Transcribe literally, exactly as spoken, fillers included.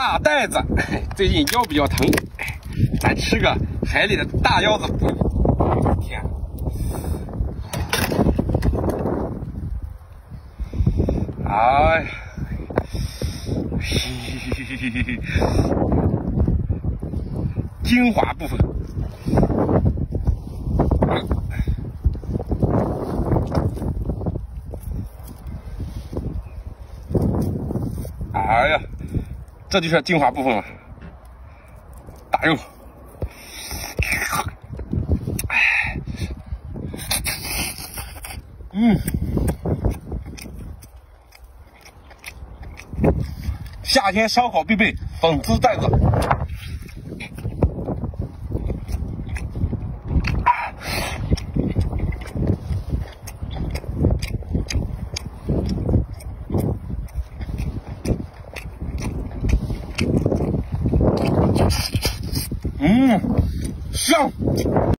大带子，最近腰比较疼，咱吃个海里的大腰子补一补。天，哎呀，精华部分。 哎呀，这就是精华部分了，大肉，嗯，夏天烧烤必备粉丝带子，嗯，香。